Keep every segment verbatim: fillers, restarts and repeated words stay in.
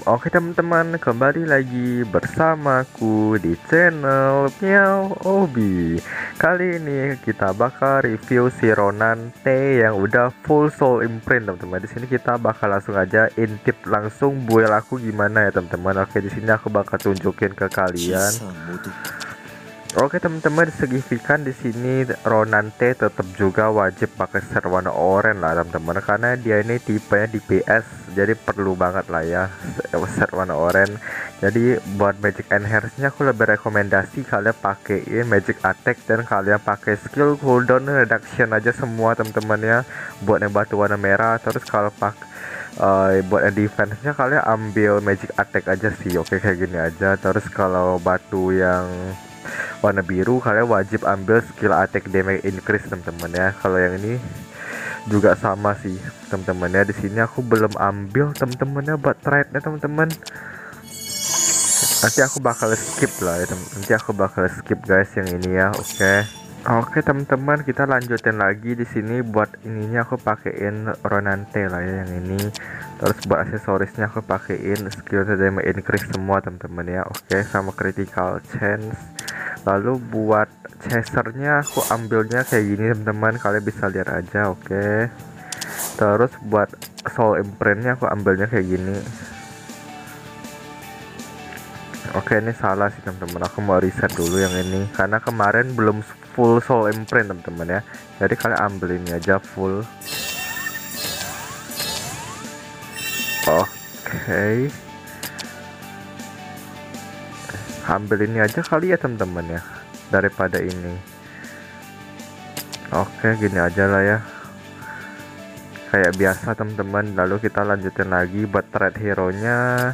Oke teman-teman, kembali lagi bersamaku di channel Meow Obi. Kali ini kita bakal review si Ronan T yang udah full soul imprint teman-teman. Di sini kita bakal langsung aja intip langsung build aku gimana ya teman-teman. Oke, di sini aku bakal tunjukin ke kalian. Oke teman-teman, signifikan di sini Ronan T tetap juga wajib pakai set warna oranye lah teman-teman, karena dia ini tipenya D P S, jadi perlu banget lah ya set warna oranye. Jadi buat magic enhance-nya aku lebih rekomendasi kalian pakein magic attack dan kalian pakai skill cooldown reduction aja semua teman-teman ya, buat yang batu warna merah. Terus kalau pak uh, buat yang defense-nya kalian ambil magic attack aja sih. Oke, kayak gini aja. Terus kalau batu yang warna biru kalian wajib ambil skill attack damage increase teman-teman ya. Kalau yang ini juga sama sih teman-teman ya. Di sini aku belum ambil teman-teman ya buat trade-nya teman-teman. Nanti aku bakal skip lah ya, nanti aku bakal skip guys yang ini ya. Oke. Oke teman-teman, kita lanjutin lagi di sini. Buat ininya aku pakein Ronan T lah ya yang ini. Terus buat aksesorisnya aku pakein skill damage increase semua teman-teman ya. Oke, sama critical chance. Lalu buat chasernya aku ambilnya kayak gini teman-teman, kalian bisa lihat aja. Oke, terus buat soul imprintnya aku ambilnya kayak gini. Oke, ini salah sih teman-teman, aku mau reset dulu yang ini karena kemarin belum full soul imprint teman-teman ya. Jadi kalian ambil ini aja full. Oke, ambil ini aja kali ya teman-teman ya, daripada ini. Oke, gini aja lah ya, kayak biasa teman-teman. Lalu kita lanjutin lagi buat trade hero nya.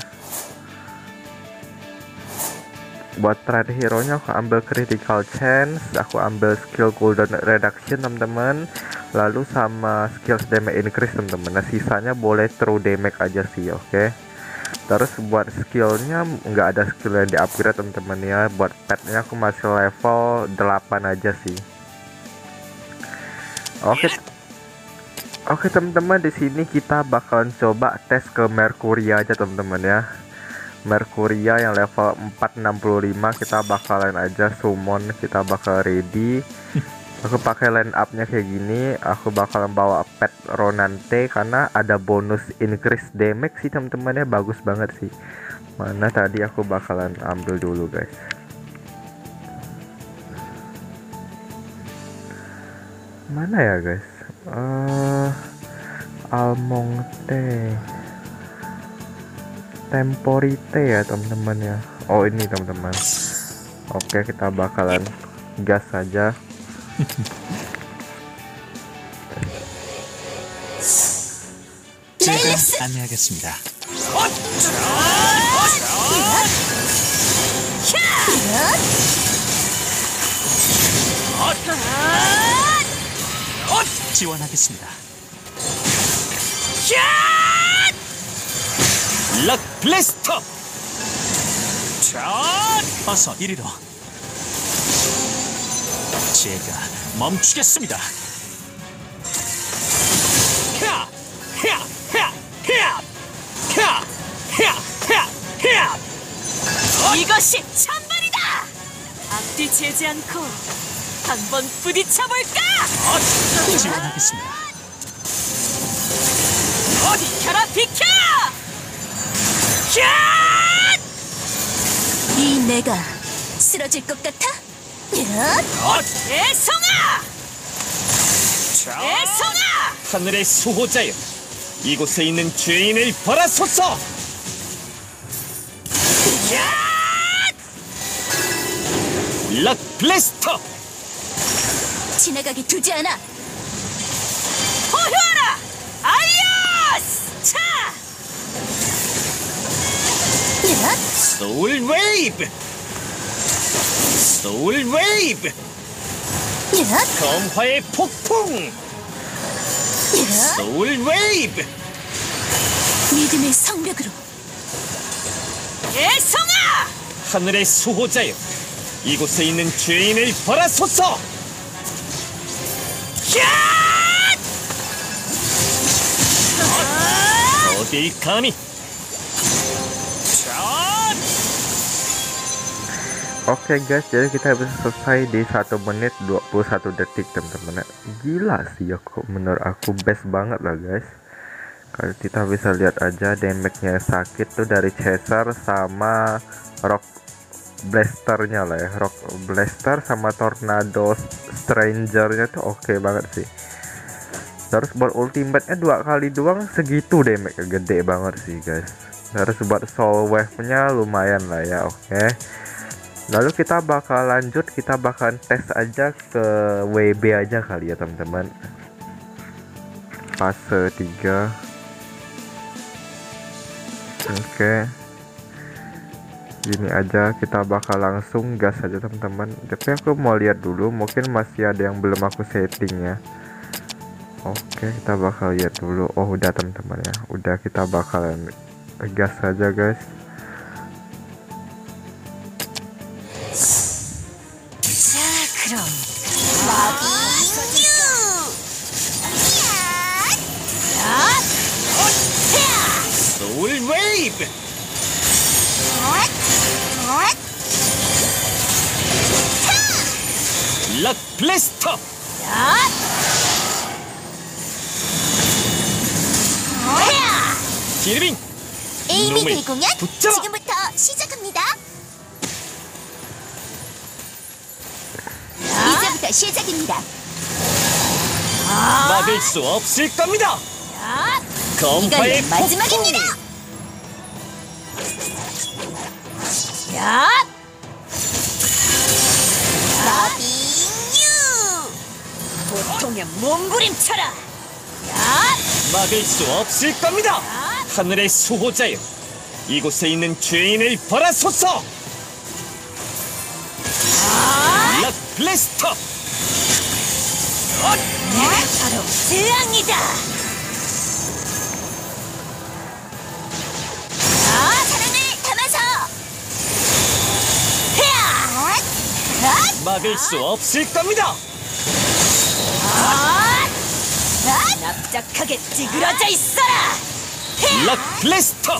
Buat trade hero nya aku ambil critical chance, aku ambil skill cooldown reduction teman-teman, lalu sama skill damage increase teman-teman. Nah, sisanya boleh true damage aja sih. Oke, terus buat skillnya nggak ada skill yang di upgrade teman-teman ya. Buat petnya aku masih level delapan aja sih. Oke, oke teman-teman, di sini kita bakalan coba tes ke Mercuria aja teman-teman ya. Mercuria yang level empat enam puluh lima kita bakalan aja summon, kita bakal ready. Aku pakai line up nya kayak gini. Aku bakalan bawa pet Ronan T karena ada bonus increase damage sih teman-teman ya, bagus banget sih. Mana tadi aku bakalan ambil dulu guys. Mana ya guys? Uh, Almond T, Temporite ya teman-teman ya. Oh ini teman-teman. Oke, kita bakalan gas saja. 제가 안내하겠습니다. 지원하겠습니다. 락 블래스터! 어서 이리로. 제가 멈추겠습니다. 이것이 천벌이다! 앞뒤 재지 않고 한번 부딪혀볼까? 지원하겠습니다. 비켜라 비켜! 이 내가 쓰러질 것 같아? 애송아! 애송아! 하늘의 수호자여, 이곳에 있는 죄인을 벌하소서! 락 블래스터! 지나가게 두지 않아. 포효하라! 아리아스! 차! 소울 웨이브! 소울 웨이브! 검화의 폭풍! 소울 웨이브! 믿음의 성벽으로. 애송아! 하늘의 수호자여, 이곳에 있는 죄인을 벌하소서! 어딜 감히! Oke guys, jadi kita bisa selesai di satu menit dua puluh satu detik teman-teman. Gila sih ya, kok menurut aku best banget lah guys. Kalau kita bisa lihat aja damage-nya sakit tuh dari Caesar sama Rock Blaster-nya lah ya. Rock Blaster sama Tornado Stranger-nya tuh oke okay banget sih. Terus buat ultimate-nya dua kali doang segitu damage, gede banget sih guys. Terus buat soul wave-nya lumayan lah ya, oke okay. Lalu kita bakal lanjut, kita bakal tes aja ke W B aja kali ya teman-teman. Fase tiga. Oke okay. Gini aja, kita bakal langsung gas aja teman-teman. Tapi aku mau lihat dulu, mungkin masih ada yang belum aku setting ya. Oke, kita bakal lihat dulu. Oh udah teman-teman ya, udah, kita bakalan gas aja guys. 그럼 소울 웨이브. 락 블래스터. 기르빙. 에이미 놈을 대공연 붙잡아. 지금부터 시작합니다. 이제부터 시작입니다. 막을 수 없을 겁니다. 검파의 이걸로 마지막입니다. 야! 러빙유. 보통의 몸부림쳐라. 야! 막을 수 없을 겁니다. 하늘의 수호자여, 이곳에 있는 죄인을 벌하소서. 락 블래스터. 내가 바로 재앙이다. 사랑을 담아서. 막을 수 없을 겁니다. 납작하게 찌그러져 있어라. 락 블래스터.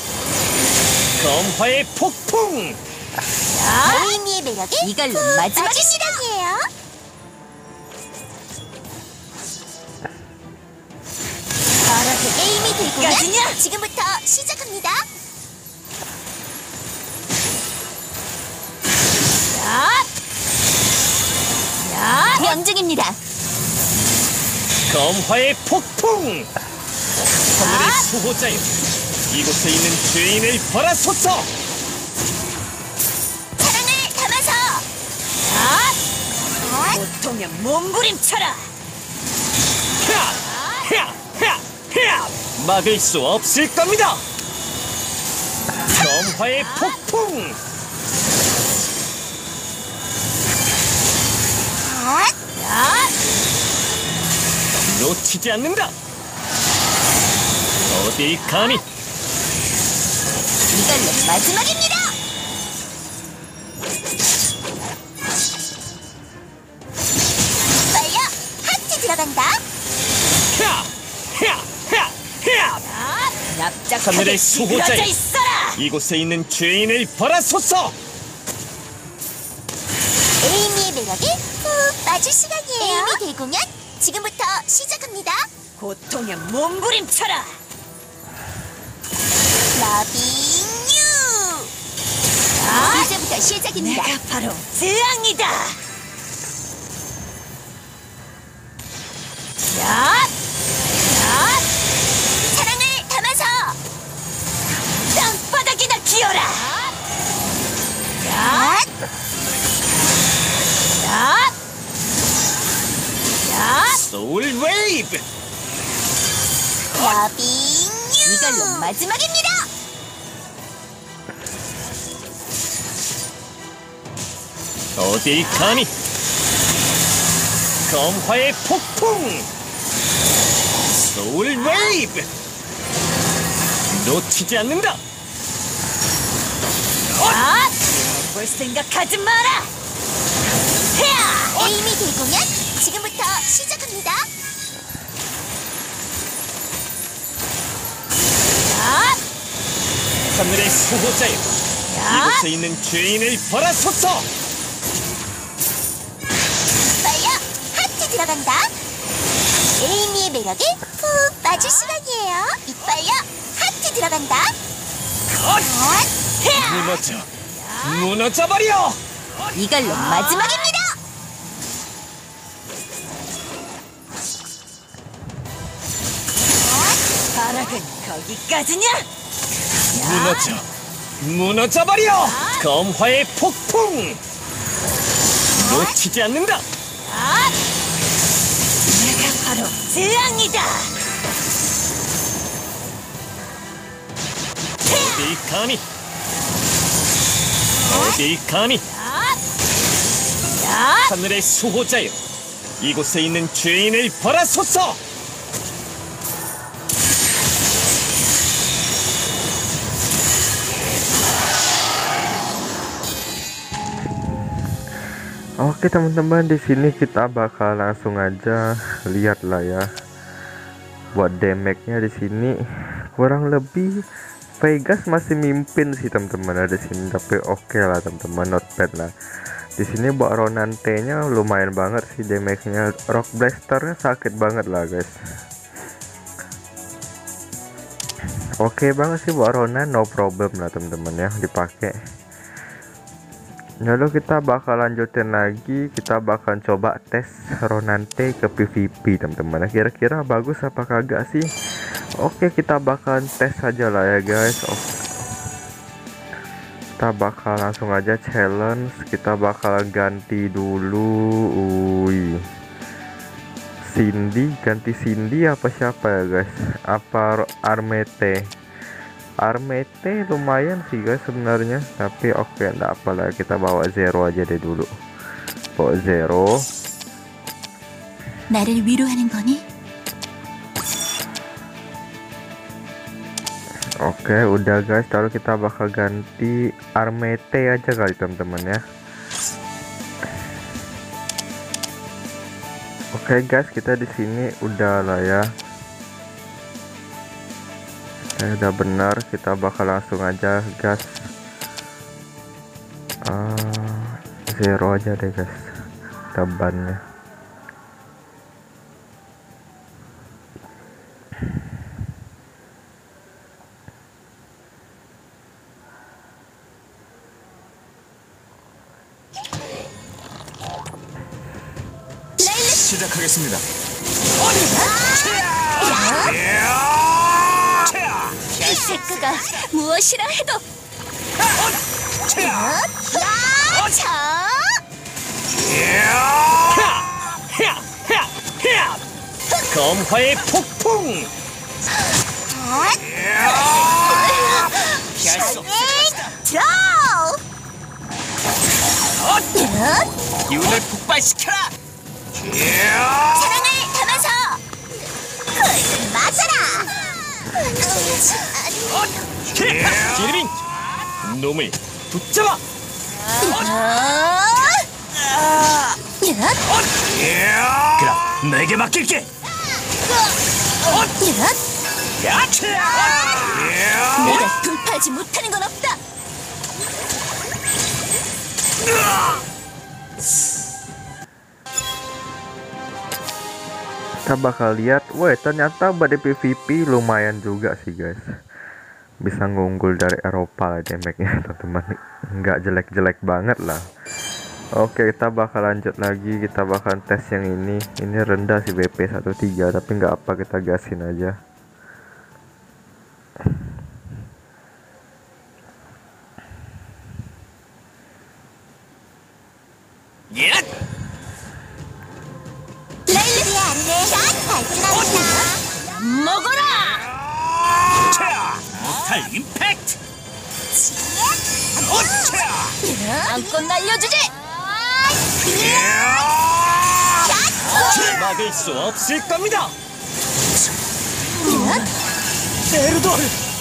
검파의 폭풍. 에이미의 매력이 이걸로 마지막입니다. 에이미 대공연 까지냐? 지금부터 시작합니다. 야! 야! 명중입니다. 검화의 폭풍. 하늘의 수호자여, 이곳에 있는 죄인을 벌하소서. 사랑을 담아서. 야! 보통의 몸부림쳐라. 야! 야! 야! 야! 막을 수 없을 겁니다. 검화의 폭풍. 야! 놓치지 않는다. 어딜 감히. 이걸로 마지막입니다. 빨려 하트 들어간다. 야! 야! 야! 야! 납작하게 하늘의 찌그러져 수호자여, 있어라. 이곳에 있는 죄인을 벌하소서. 에이미의 매력에 푹 빠질 시간이에요. 에이미 대공연 지금부터 시작합니다. 고통의 몸부림쳐라. 러빙유. 야! 이제부터 시작입니다. 내가 바로 재앙이다. 야! 야! 사랑을 담아서. 땅바닥이나 기어라. 야! 야! 야! 소울 웨이브. 러빙유. 이걸로 마지막입니다. 어딜 감히. 검화의 폭풍. 소울 웨이브. 놓치지 않는다. 야! 볼 생각하지 마라. 에이미 대공연 지금부터 시작합니다. 야! 하늘의 수호자여, 이곳에 있는 죄인을 벌하소서. 이빨려 하트 들어간다. 에이미의 매력에 푹 빠질 시간이에요. 이빨려 하트 들어간다. 무너져, 무너져버려. 이걸로 마지막입니다. 발악은 거기까지냐? 무너져, 무너져버려. 검화의 폭풍. 놓치지 않는다. 내가 바로 재앙이다. 어디 감히, 어디 감히. 하늘의 수호자여, 이곳에 있는 죄인을 벌하소서. Oke teman-teman, di sini kita bakal langsung aja lihat lah ya. Buat damage-nya di sini kurang lebih Vegas masih mimpin sih teman-teman ada di sini, tapi oke lah teman-teman, not bad lah. Di sini buat Ronan T-nya lumayan banget sih damage-nya. Rock Blaster-nya sakit banget lah guys. Oke banget sih buat Ronan, no problem lah teman-teman ya dipakai. Lalu kita bakal lanjutin lagi, kita bakal coba tes Ronan T ke P V P teman-teman. Kira-kira bagus apa kagak sih? Oke, kita bakal tes aja lah ya guys. Oke. Kita bakal langsung aja challenge, kita bakal ganti dulu. Ui. Cindy, ganti Cindy apa siapa ya guys? Apa Armete? Armete lumayan sih guys sebenarnya, tapi oke enggak apalah, kita bawa Zero aja deh dulu. Bawa Zero. 나를 위로하는 거니? Oke udah guys, lalu kita bakal ganti Armete aja kali teman-teman ya. Oke guys, kita di sini udah lah ya. Oke, udah benar, kita bakal langsung aja gas. Uh, Zero aja deh guys, tabannya. 시작하겠습니다. 테크가 무엇이라 해도 검화의 폭풍. 기운을 폭발시켜라. 사랑을 담아서 맞아라. 기르빙, 놈을 붙잡아. 그럼 내게 맡길게. 내가 돌파하지 못하는 건 없다. Kita bakal lihat, wah ternyata buat di P V P lumayan juga sih guys, bisa ngunggul dari Eropa lah damage-nya teman-teman, nggak jelek-jelek banget lah. Oke, kita bakal lanjut lagi, kita bakal tes yang ini. Ini rendah sih B P satu tiga, tapi nggak apa, kita gasin aja. 먹어라. 무탈 임팩트. 안건 날려주지. 막을 수 없을 겁니다. 에르돌.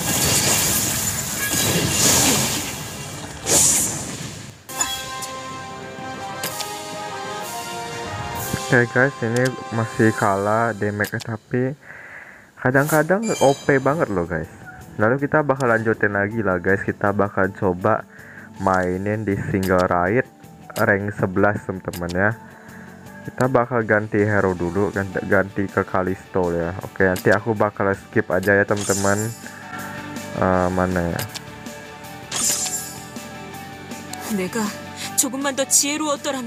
Oke guys, ini masih kalah damage, tapi kadang-kadang O P banget loh guys. Lalu kita bakal lanjutin lagi lah guys, kita bakal coba mainin di single raid rank sebelas teman-teman ya. Kita bakal ganti hero dulu, ganti, ganti ke Kalisto ya. Oke, nanti aku bakal skip aja ya teman-teman. Uh, mana ya? 내가 조금만 더 지혜로웠더라면.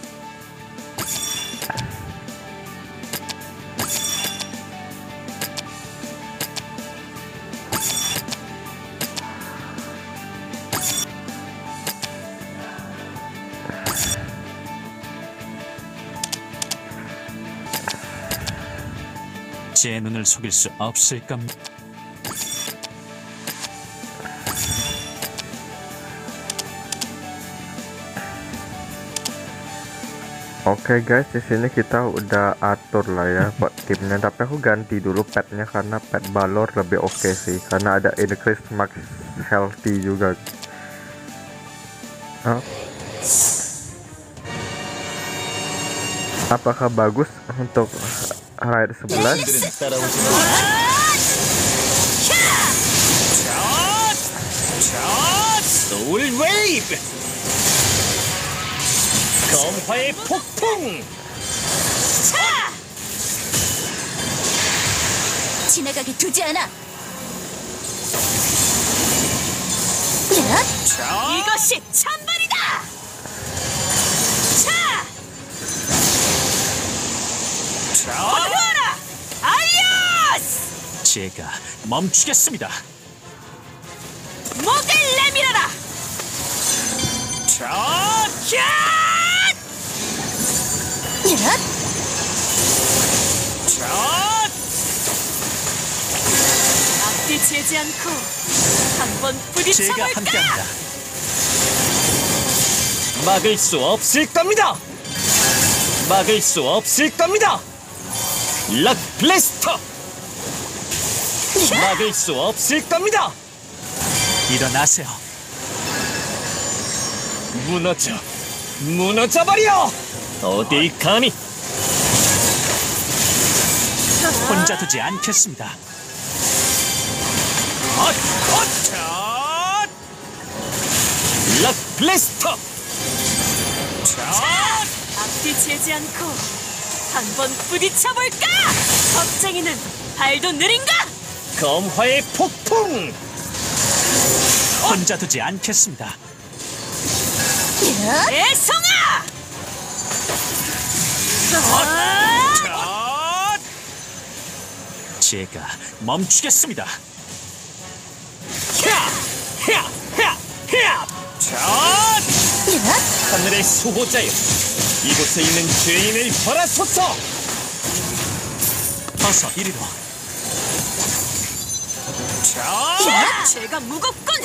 제 눈을 속일 수 없을 겁니다. Oke guys, di sini kita udah atur lah ya buat timnya, tapi aku ganti dulu petnya karena pet Balor lebih oke sih, karena ada increase max healthy juga. Oh. Apakah bagus untuk raid sebelas? 소울 웨이브! 검화의 폭풍! 지나가게 두지 않아. 이것이 찬발이다. 차! 어려라! 아이어스! 제가 멈추겠습니다. 목을 내밀어라. 차! 앞뒤 재지 않고 한번 제가 부딪혀볼까? 함께합니다. 막을 수 없을 겁니다! 막을 수 없을 겁니다! 락 블래스터! 막을 수 없을 겁니다! 일어나세요. 무너져! 무너져버려! 어디 감히! 혼자 두지 않겠습니다. 헛! 헛! 락 블래스터! 앞뒤 재지 않고 한번 부딪혀볼까? 겁쟁이는 발도 느린가? 검화의 폭풍! 혼자 두지 않겠습니다. 애송아! 제가 멈추겠습니다. 야! 야! 야! 야! 하늘의 수호자여, 이곳에 있는 죄인을 벌하소서! 어서 이리로. 죄가 무겁군!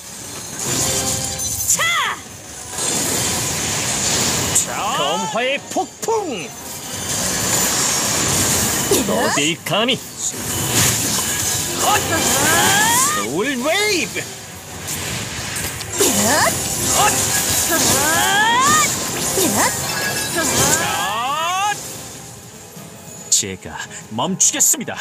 차! 검화의 폭풍! 어디 감히! 소울 웨이브! 제가 멈추겠습니다.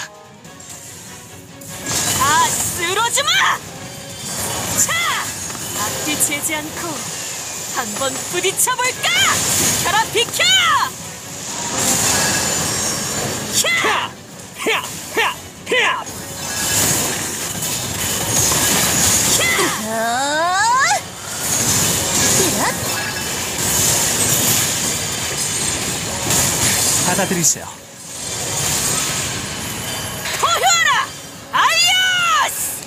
다 쓰러지마! 차! 앞뒤 재지 않고 한번 부딪혀볼까? 비켜라 비켜! 야! 야! 야! 야! 받아들이세요. 포효하라! 아이어스!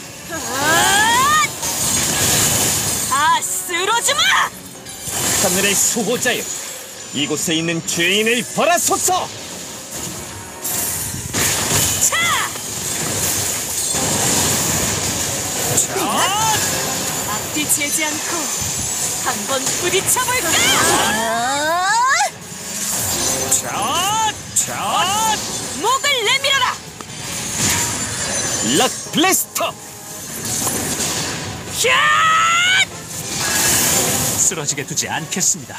다 쓰러지마! 하늘의 수호자여, 이곳에 있는 죄인을 벌하소서! 차! 앞뒤 재지 않고 한번 부딪혀볼까? 목을 내밀어라! 락 블래스터! 쓰러지게 두지 않겠습니다.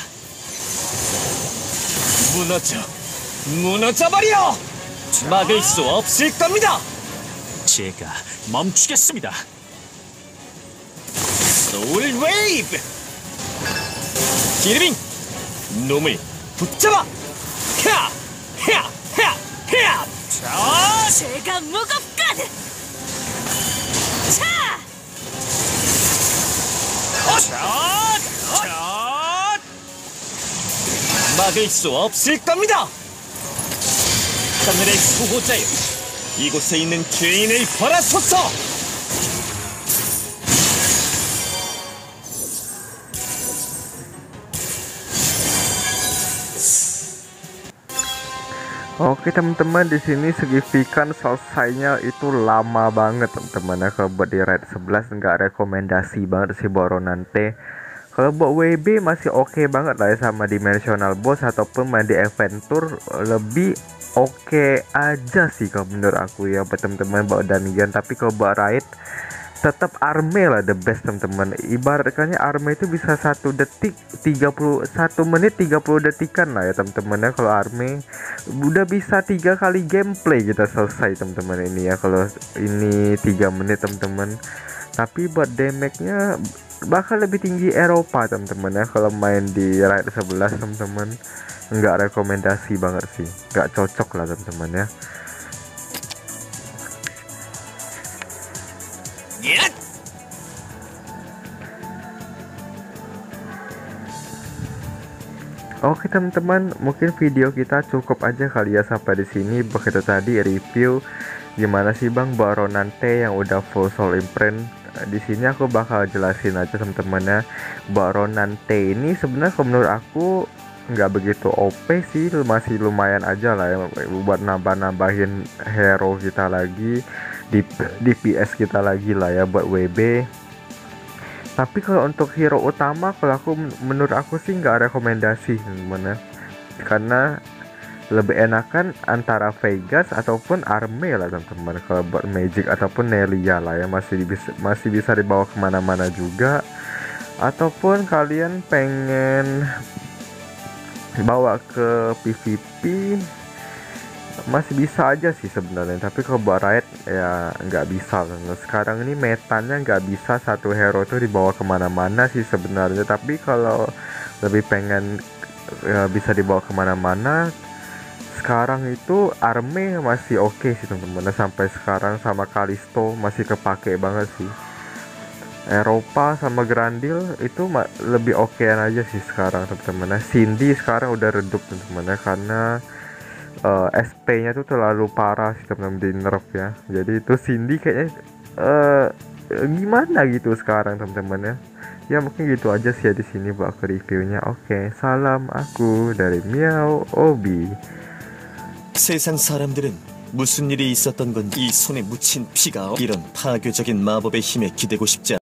무너져! 무너져버려! 막을 수 없을 겁니다! 제가 멈추겠습니다. 소울 웨이브! 기르빙 놈을 붙잡아. 캬! 캬! 캬! 캬! 자, 제가 무겁거든. 차! 자, 자. 막을 수 없을 겁니다. 하늘의 수호자여, 이곳에 있는 죄인을 벌하소서. Oke teman-teman, di sini signifikan selesainya itu lama banget teman-teman ya. Kalau buat di raid sebelas nggak rekomendasi banget sih buat Ronan T. Kalau buat W B masih oke banget lah ya, sama dimensional boss ataupun main di adventure lebih oke aja sih kalau menurut aku ya buat teman-teman buat dungeon. Tapi kalau buat raid tetap arme lah the best teman-teman. Ibaratkannya arme itu bisa satu detik tiga puluh satu menit tiga puluh detikan lah ya teman-teman ya. Kalau arme udah bisa tiga kali gameplay kita selesai teman-teman ini ya, kalau ini tiga menit teman-teman. Tapi buat damage-nya bakal lebih tinggi Eropa teman-teman ya kalau main di raid sebelas teman-teman. Nggak rekomendasi banget sih, nggak cocok lah teman-teman ya. 얏! Oke teman-teman, mungkin video kita cukup aja kali ya sampai di sini. Begitu tadi review gimana sih Bang buat Ronan T yang udah full soul imprint. Di sini aku bakal jelasin aja teman-teman ya. Buat Ronan T ini sebenarnya kalau menurut aku nggak begitu O P sih, masih lumayan aja lah ya buat nambah-nambahin hero kita lagi, di D P S kita lagi lah ya buat W B. Tapi kalau untuk hero utama, kalau aku menurut aku sih nggak rekomendasi teman-teman ya. Karena lebih enakan antara Vegas ataupun Arme lah teman-teman. Kalau buat Magic ataupun Nelia lah ya, masih bisa masih bisa dibawa kemana-mana juga. Ataupun kalian pengen bawa ke P V P masih bisa aja sih sebenarnya. Tapi kalau buat raid ya nggak bisa. Sekarang ini metanya nggak bisa satu hero tuh dibawa kemana-mana sih sebenarnya. Tapi kalau lebih pengen ya, bisa dibawa kemana-mana, sekarang itu Arme masih oke okay sih teman-teman. Sampai sekarang sama Kalisto masih kepake banget sih. Eropa sama Grandil itu lebih okean aja sih sekarang teman-teman. Cindy sekarang udah redup teman-teman ya, karena uh, S P nya tuh terlalu parah sih teman-teman di nerf ya. Jadi itu Cindy kayaknya uh, gimana gitu sekarang teman-teman ya. Ya mungkin gitu aja sih ya di sini buat reviewnya. Oke, salam aku dari Miao Obi. 세상 사람들은 무슨 일이 있었던 건지 이 손에 묻힌 피가 이런 파괴적인 마법의 힘에 기대고 싶지 않아.